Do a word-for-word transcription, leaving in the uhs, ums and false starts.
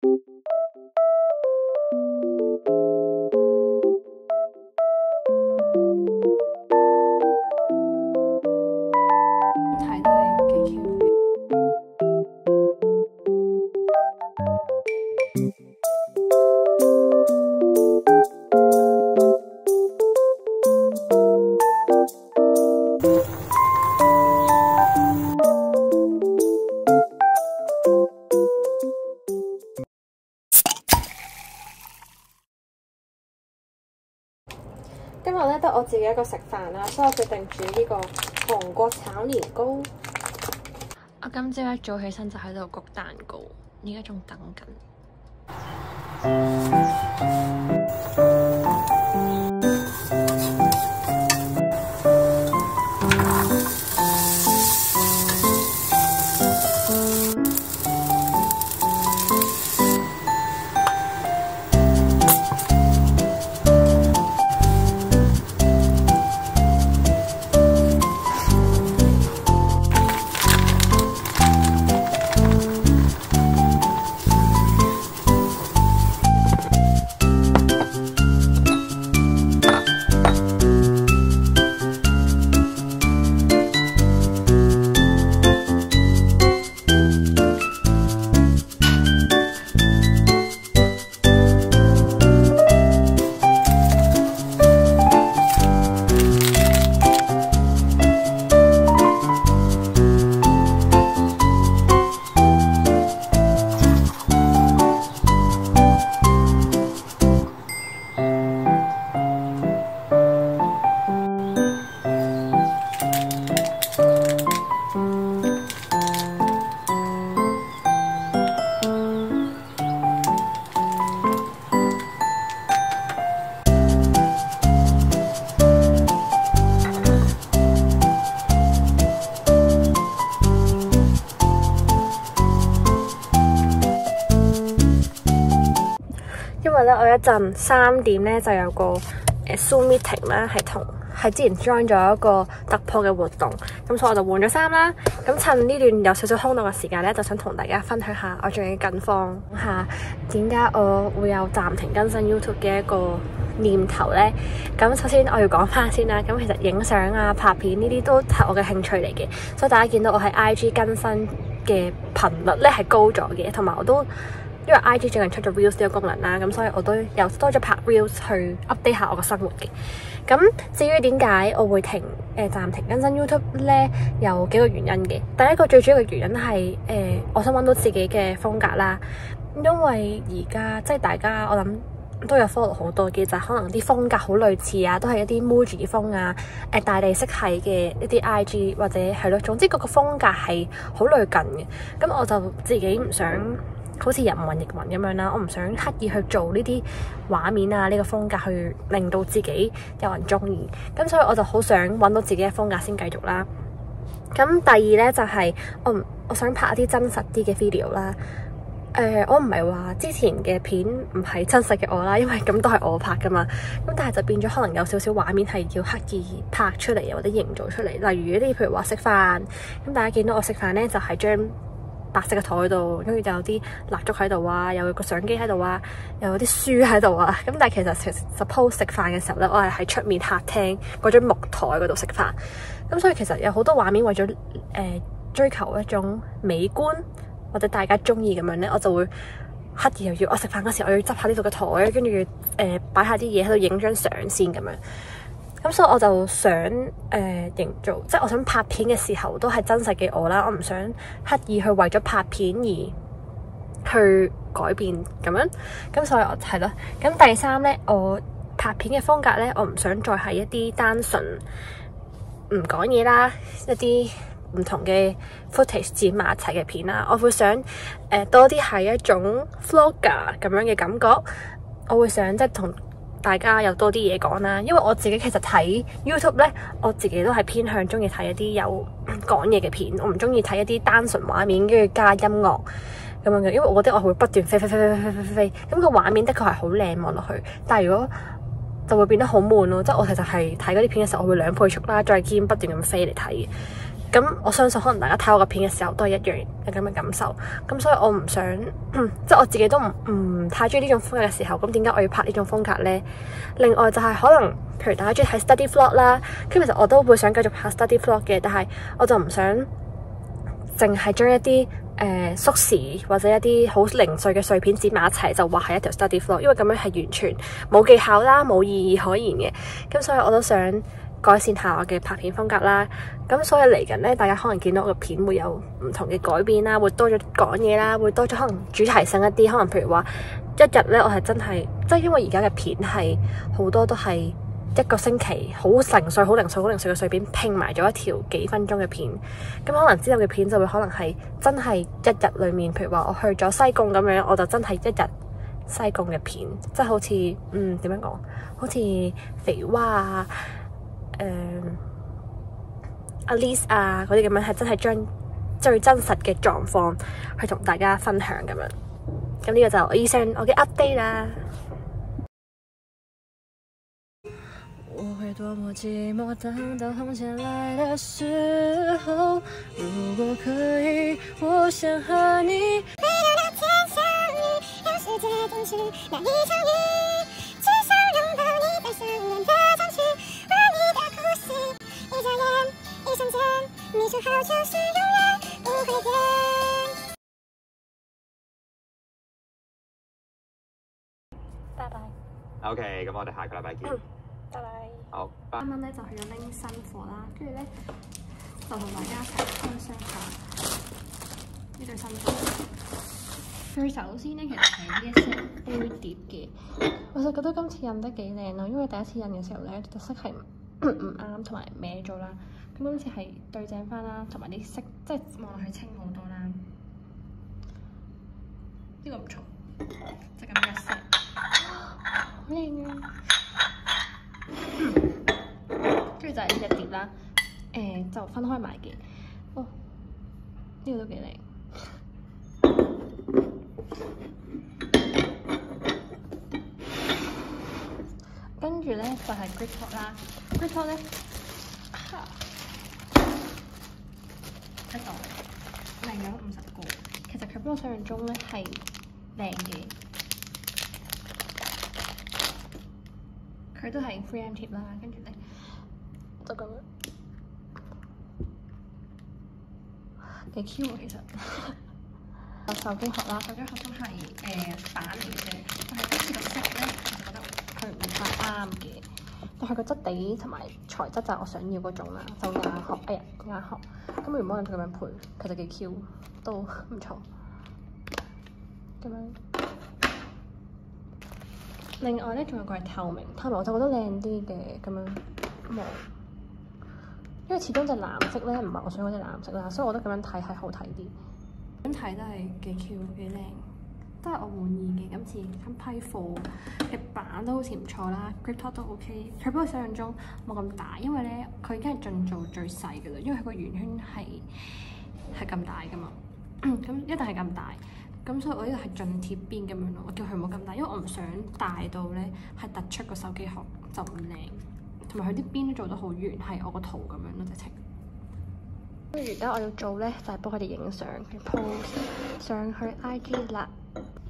睇都係幾 Q。今日咧得我自己一個食飯啦，所以我決定煮呢個韓國炒年糕。 我今朝一早起身就喺度焗蛋糕，而家仲等緊。因為咧，我一陣三點咧就有個誒 Zoom meeting 啦，係同係之前 join 咗一個突破嘅活動，咁所以我就換咗衫啦。咁趁呢段有少少空檔嘅時間咧，就想同大家分享下我最近嘅近況，下點解我會有暫停更新 YouTube 嘅一個念頭咧。咁首先我要講翻先啦，咁其實影相啊、拍片呢啲都係我嘅興趣嚟嘅，所以大家見到我喺 I G 更新嘅頻率咧係高咗嘅，同埋我都。因為 I G 最近出咗 Reels 呢個功能啦，咁所以我都有多咗拍 Reels 去 update 下我個生活嘅。咁至於點解我會停誒暫、呃、停更新 YouTube 咧，有幾個原因嘅。第一個最主要嘅原因係誒、呃，我想揾到自己嘅風格啦。因為而家即係大家我諗都有 follow 好多嘅，就係、可能啲風格好類似啊，都係一啲 Muji 風啊、誒、呃、大地色系嘅一啲 I G 或者係咯，總之嗰個風格係好類近嘅。咁我就自己唔想。好似人云亦云咁樣啦，我唔想刻意去做呢啲畫面啊，呢個風格去令到自己有人中意，咁所以我就好想揾到自己嘅風格先繼續啦。咁第二呢，就係我唔我想拍一啲真實啲嘅 video 啦。誒、呃，我唔係話之前嘅片唔係真實嘅我啦，因為咁都係我拍噶嘛。咁但係就變咗可能有少少畫面係要刻意拍出嚟或者營造出嚟，例如一啲譬如話食飯，咁大家見到我食飯呢，就係將白色嘅台度，跟住就有啲蠟燭喺度啊，又有個相機喺度啊，又有啲書喺度啊。咁但係其實其實 suppose 食飯嘅時候咧，我係喺出面客廳嗰張木台嗰度食飯。咁所以其實有好多畫面為咗誒、呃、追求一種美觀或者大家中意咁樣咧，我就會刻意又要我食飯嗰時候我要執下呢度嘅台，跟住誒擺下啲嘢喺度影張相先咁樣。咁所以我就想誒、呃、營造，即係我想拍片嘅時候都係真實嘅我啦，我唔想刻意去為咗拍片而去改變咁樣。咁所以我係咯。咁第三咧，我拍片嘅風格咧，我唔想再係一啲單純唔講嘢啦，一啲唔同嘅 footage 剪埋一齊嘅片啦。我會想誒、呃、多啲係一種 vlogger 咁樣嘅感覺。我會想即係同大家有多啲嘢講啦，因為我自己其實睇 YouTube 咧，我自己都係偏向中意睇一啲有講嘢嘅片，我唔中意睇一啲單純畫面跟住加音樂咁樣嘅，因為我覺得我會不斷飛飛飛飛飛飛飛飛，咁個畫面的確係好靚望落去，但係如果就會變得好悶咯，即係我其實係睇嗰啲片嘅時候，我會兩倍速啦，再兼不斷咁飛嚟睇嘅。 咁我相信可能大家睇我個片嘅時候都係一樣有咁嘅感受。咁所以我唔想，即係我自己都唔唔太中意呢種風格嘅時候，咁點解我要拍呢種風格呢？另外就係可能，譬如大家中意睇 study vlog 啦，咁其實我都會想繼續拍 study vlog 嘅，但係我就唔想淨係將一啲誒縮時或者一啲好零碎嘅碎片剪埋一齊，就話係一條 study vlog，因為咁樣係完全冇技巧啦，冇意義可言嘅。咁所以我都想改善下我嘅拍片風格啦。咁所以嚟緊咧，大家可能見到我嘅片會有唔同嘅改變啦，會多咗講嘢啦，會多咗可能主題性一啲，可能譬如話一日咧，我係真係即係因為而家嘅片係好多都係一個星期好零碎、好零碎、好零碎嘅碎片拼埋咗一條幾分鐘嘅片。咁可能之後嘅片就會可能係真係一日裡面，譬如話我去咗西貢咁樣，我就真係一日西貢嘅片，即係好似嗯點樣講，好似肥蛙啊、誒、阿 Liz 啊嗰啲咁樣，係真係將最真實嘅狀況去同大家分享咁樣。咁呢個就我以上我嘅 update 啦。我會多麼寂寞，當導航前來的時候，如果可以，我想和你回到那天相遇，讓世界停止那一場雨，至少擁抱你在想念的城市，和你的呼吸，一眨眼，一瞬間，你說好就是永遠不會變。拜拜。 OK，咁我哋下個禮拜見。 嗯拜拜。 好， 啱啱咧就去咗拎新貨啦，跟住咧就同大家一齊分享下呢對新貨。佢首先咧其實係呢一 set 杯碟嘅，我就覺得今次印得幾靚咯，因為第一次印嘅時候咧特色係唔啱同埋歪咗啦，咁今次係對正翻啦，同埋啲色即係望落去清好多啦。呢、這個唔錯，就咁一 set，好靚啊！跟住就係呢隻碟啦，誒、呃、就分開買嘅。哦，呢、這個都幾靚。跟住咧就係 grip top 啦 ，grip top 咧喺度靚咗五十個，其實佢比我想象中咧係靚嘅。佢都係 three M 貼啦，跟住咧就咁樣幾 Q 喎，其實。手機殼啦，手機殼都係誒板嚟嘅，但係今次個色咧，我就覺得佢唔太啱嘅。但係個質地同埋材質就係我想要嗰種啦，就硬殼，哎呀硬殼。咁原本佢咁樣配，其實幾 Q，都唔錯。咁樣。另外咧，仲有個係透明，透明我就覺得靚啲嘅咁樣冇，因為始終隻藍色咧唔係我想嗰隻藍色啦，所以我覺得咁樣睇係好睇啲。咁睇都係幾 Q 幾靚，都係我滿意嘅。今次今批貨嘅版都好似唔錯啦 ，grip top 都 OK。佢比我想象中冇咁大，因為咧佢已經係盡做最細嘅啦，因為佢個圓圈係係咁大噶嘛，咁一定係咁大。咁所以我呢度係盡貼邊咁樣咯，我叫佢唔好咁大，因為我唔想大到咧係突出個手機殼就唔靚，同埋佢啲邊都做得好圓，係我個圖咁樣咯，直情。跟住而家我要做咧就係幫佢哋影相，去 post 上去 I G 啦。